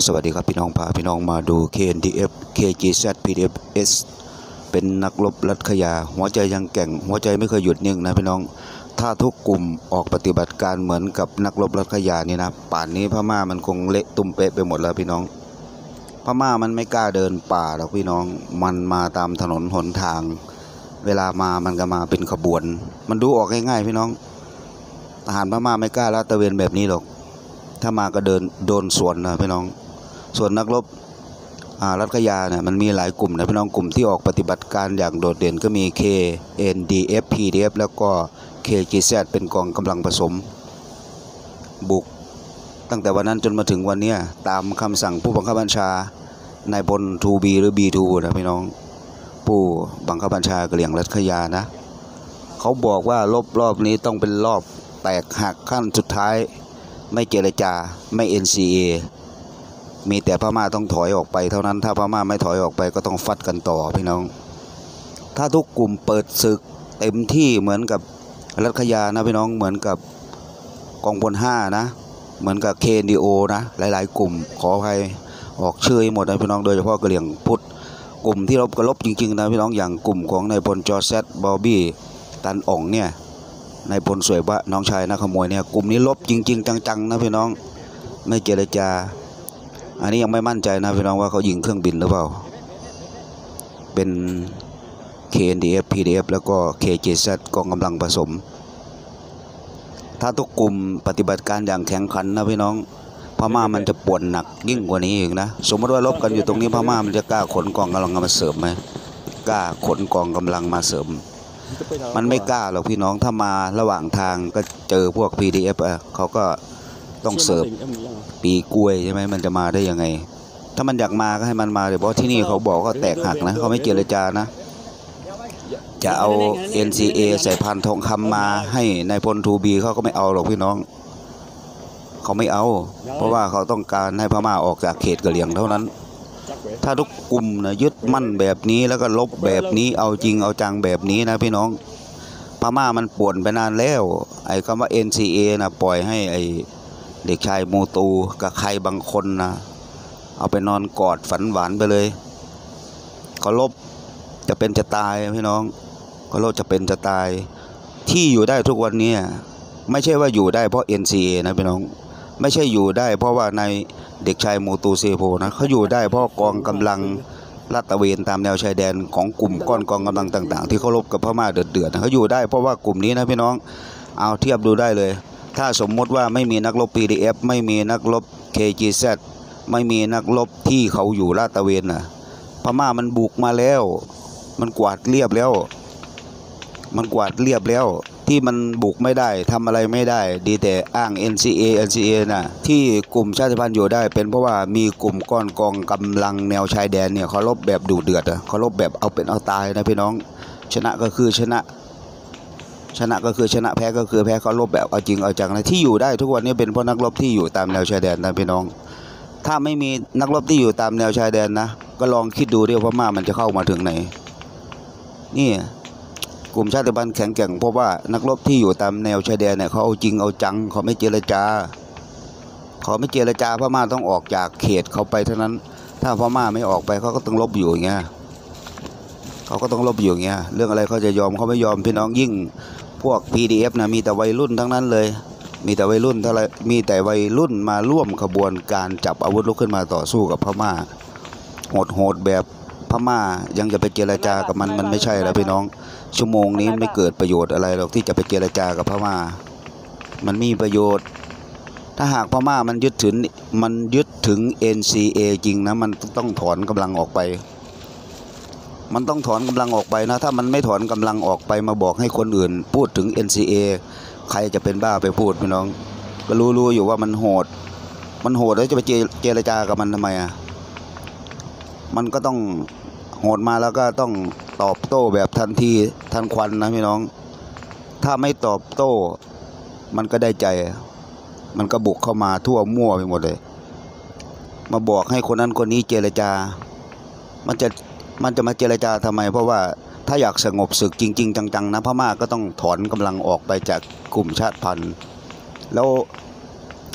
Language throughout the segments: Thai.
สวัสดีครับพี่น้องพาพี่น้องมาดู KNDF KGZ PDFS เป็นนักรบรัฐขยาหัวใจยังแก่งหัวใจไม่เคยหยุดนิ่งนะพี่น้องถ้าทุกกลุ่มออกปฏิบัติการเหมือนกับนักรบรัฐขยานี่นะป่านนี้พม่ามันคงเละตุ้มเป๊ะไปหมดแล้วพี่น้องพม่ามันไม่กล้าเดินป่าหรอกพี่น้องมันมาตามถนนหนทางเวลามามันก็มาเป็นขบวนมันดูออกง่ายๆพี่น้องทหารพม่าไม่กล้าลาดตระเวนแบบนี้หรอกถ้ามาก็เดินโดนสวนนะพี่น้องส่วนนักรบรัฐขยาเนี่ยมันมีหลายกลุ่มนะพี่น้องกลุ่มที่ออกปฏิบัติการอย่างโดดเด่นก็มี KNDF PDF แล้วก็ KGZ เป็นกองกำลังผสมบุกตั้งแต่วันนั้นจนมาถึงวันนี้ตามคำสั่งผู้บังคับบัญชานายพล 2B หรือ B2 นะพี่น้องผู้บังคับบัญชากะเหรี่ยงรัฐขยานะเขาบอกว่ารอบนี้ต้องเป็นรอบแตกหักขั้นสุดท้ายไม่เจรจาไม่ NCA มีแต่พม่าต้องถอยออกไปเท่านั้นถ้าพม่าไม่ถอยออกไปก็ต้องฟัดกันต่อพี่น้องถ้าทุกกลุ่มเปิดศึกเต็มที่เหมือนกับรัฐขยานะพี่น้องเหมือนกับกองพล5นะเหมือนกับ KNDO นะหลายๆกลุ่มขออภัยออกชื่อหมดนะพี่น้องโดยเฉพาะกะเหรี่ยงพุทธกลุ่มที่รบก็รบจริงๆนะพี่น้องอย่างกลุ่มของนายพลจอร์แซดบอบบี้ตันอ่องเนี่ยนายพลสวยบะน้องชายนักขโมยเนี่ยกลุ่มนี้ลบจริงๆจังๆนะพี่น้องไม่เจรจาอันนี้ยังไม่มั่นใจนะพี่น้องว่าเขายิงเครื่องบินหรือเปล่าเป็น KNDF PDF แล้วก็ KGZ กองกำลังผสมถ้าทุกกลุ่มปฏิบัติการอย่างแข็งขันนะพี่น้องพม่ามันจะปวดหนักยิ่งกว่านี้อีกนะสมมติว่าลบกันอยู่ตรงนี้พม่ามันจะกล้าขนกองกำลังมาเสริมไหมกล้าขนกองกำลังมาเสริมมันไม่กล้าหรอกพี่น้องถ้ามาระหว่างทางก็เจอพวก PDF เขาก็ต้องเสิร์ฟปีกล้วยใช่ไหมมันจะมาได้ยังไงถ้ามันอยากมาก็ให้มันมาเลยเพราะที่นี่เขาบอกก็แตกหักนะเขาไม่เจรจานะจะเอา NCA ใส่พันทองคำมาให้นายพล 2B เขาก็ไม่เอาหรอกพี่น้องเขาไม่เอาเพราะว่าเขาต้องการให้พม่าออกจากเขตกะเหรี่ยงเท่านั้นถ้าทุกกลุ่มนะยึดมั่นแบบนี้แล้วก็ลบแบบนี้เอาจริงเอาจังแบบนี้นะพี่น้องพม่ามันป่วนไปนานแล้วไอ้คำว่า NCA นะปล่อยให้ไอ้เด็กชายมูตูกับใครบางคนนะเอาไปนอนกอดฝันหวานไปเลยเขาลบจะเป็นจะตายพี่น้องเขาลบจะเป็นจะตายที่อยู่ได้ทุกวันนี้ไม่ใช่ว่าอยู่ได้เพราะ NCA นะพี่น้องไม่ใช่อยู่ได้เพราะว่าในเด็กชายมูตูเซโพนะเขาอยู่ได้เพราะกองกำลังลาดตระเวนตามแนวชายแดนของกลุ่มก้อนกองกำลังต่างๆที่เขารบกับพม่าเดือดๆเขาอยู่ได้เพราะว่ากลุ่มนี้นะพี่น้องเอาเทียบดูได้เลยถ้าสมมติว่าไม่มีนักรบ PDF ไม่มีนักรบ KGZ ไม่มีนักรบที่เขาอยู่ลาดตระเวนนะพม่ามันบุกมาแล้วมันกวาดเรียบแล้วที่มันบุกไม่ได้ทำอะไรไม่ได้ดีแต่อ้าง NCA นะที่กลุ่มชาติพันธุ์อยู่ได้เป็นเพราะว่ามีกลุ่มก้อนกองกำลังแนวชายแดนเนี่ยเขารบแบบดุเดือดเขารบแบบเอาเป็นเอาตายนะพี่น้องชนะก็คือชนะแพ้ก็คือแพ้เขารบแบบเอาจริงเอาจังนะที่อยู่ได้ทุกวันนี้เป็นเพราะนักรบที่อยู่ตามแนวชายแดนนะพี่น้องถ้าไม่มีนักรบที่อยู่ตามแนวชายแดนนะก็ลองคิดดูดิว่าพม่ามันจะเข้ามาถึงไหนนี่กลุ่มชาติพันธุ์แข็งแกร่งเพราะว่านักรบที่อยู่ตามแนวชายแดนเนี่ยเขาเอาจริงเอาจังเขาไม่เจรจาพม่าต้องออกจากเขตเขาไปเท่านั้นถ้าพม่าไม่ออกไปเขาก็ต้องรบอยู่อย่างเงี้ยเรื่องอะไรเขาจะยอมเขาไม่ยอมพี่น้องยิ่งพวก PDF นะมีแต่วัยรุ่นทั้งนั้นเลยมีแต่วัยรุ่นมาร่วมขบวนการจับอาวุธลุกขึ้นมาต่อสู้กับพม่าโหดแบบพม่ายังจะไปเจรจากับมันไม่ใช่แล้วพี่น้องชั่วโมงนี้ไม่เกิดประโยชน์อะไรหรอกที่จะไปเจรจากับพม่ามันมีประโยชน์ถ้าหากพม่ามันยึดถึง NCA จริงนะมันต้องถอนกำลังออกไปนะถ้ามันไม่ถอนกำลังออกไปมาบอกให้คนอื่นพูดถึง NCA ใครจะเป็นบ้าไปพูดพี่น้องก็รู้อยู่ว่ามันโหดแล้วจะไปเจรจากับมันทำไมมันก็ต้องโหดมาแล้วก็ต้องตอบโต้แบบทันทีทันควันนะพี่น้องถ้าไม่ตอบโต้มันก็ได้ใจมันก็บุกเข้ามาทั่วมั่วไปหมดเลยมาบอกให้คนนั้นคนนี้เจรจามันจะมาเจรจาทำไมเพราะว่าถ้าอยากสงบศึกจริงๆจังๆนะพม่าก็ต้องถอนกำลังออกไปจากกลุ่มชาติพันธุ์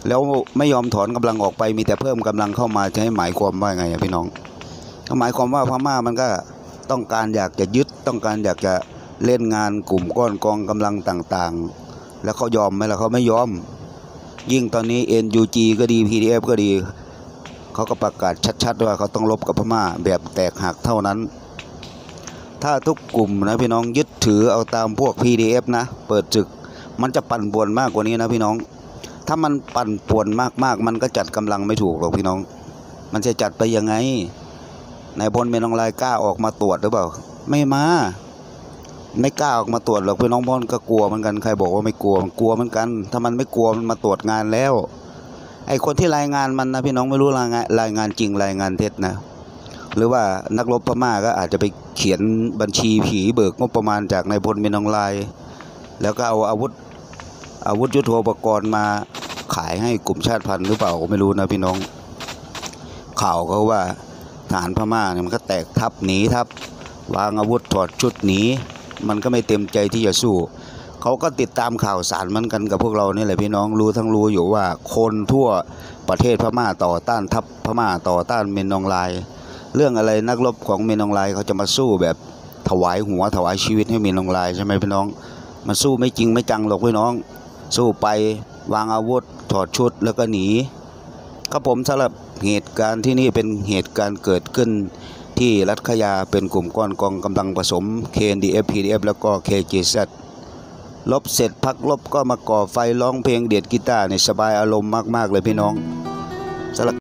แล้วไม่ยอมถอนกำลังออกไปมีแต่เพิ่มกำลังเข้ามาจะให้หมายความว่าไงพี่น้องก็หมายความว่าพม่ามันก็ต้องการอยากจะยึดต้องการอยากจะเล่นงานกลุ่มก้อนกองกำลังต่างๆแล้วเขายอมไหมล่ะเขาไม่ยอมยิ่งตอนนี้ NUG ก็ดี PDF ก็ดีเขาก็ประกาศชัดๆว่าเขาต้องรบกับพม่าแบบแตกหักเท่านั้นถ้าทุกกลุ่มนะพี่น้องยึดถือเอาตามพวก PDF นะเปิดศึกมันจะปั่นป่วนมากกว่านี้นะพี่น้องถ้ามันปั่นป่วนมากๆมันก็จัดกำลังไม่ถูกหรอกพี่น้องมันจะจัดไปยังไงนายพลเมนองรายกล้าออกมาตรวจหรือเปล่าไม่กล้าออกมาตรวจหรอกพี่น้องพลก็กลัวเหมือนกันใครบอกว่าไม่กลัวมันกลัวเหมือนกันถ้ามันไม่กลัวมันมาตรวจงานแล้วไอ้คนที่รายงานมันนะพี่น้องไม่รู้รายงานจริงรายงานเท็จนะหรือว่านักรบพม่าก็อาจจะไปเขียนบัญชีผีเบิกงบประมาณจากนายพลเมนองรายแล้วก็เอาอาวุธยุทโธปกรณ์มาขายให้กลุ่มชาติพันธุ์หรือเปล่าก็ไม่รู้นะพี่น้องข่าวเขาว่าทหารพม่าเนี่ยมันก็แตกทัพหนีทัพวางอาวุธถอดชุดหนีมันก็ไม่เต็มใจที่จะสู้เขาก็ติดตามข่าวสารมันกันกับพวกเรานี่แหละพี่น้องรู้อยู่ว่าคนทั่วประเทศพม่าต่อต้านทัพพม่าต่อต้านเมนองรายเรื่องอะไรนักรบของเมนองรายเขาจะมาสู้แบบถวายหัวถวายชีวิตให้เมนองรายใช่ไหมพี่น้องมันสู้ไม่จริงไม่จังหรอกพี่น้องสู้ไปวางอาวุธถอดชุดแล้วก็หนีครับผมสำหรับเหตุการณ์ที่นี่เป็นเหตุการณ์เกิดขึ้นที่รัฐขยาเป็นกลุ่มก้อนกองกำลังผสม KNDF PDF แล้วก็ KJZ ลบเสร็จพักลบก็มาก่อไฟร้องเพลงเดียดกีตาร์ในสบายอารมณ์มากๆเลยพี่น้องสำหรับ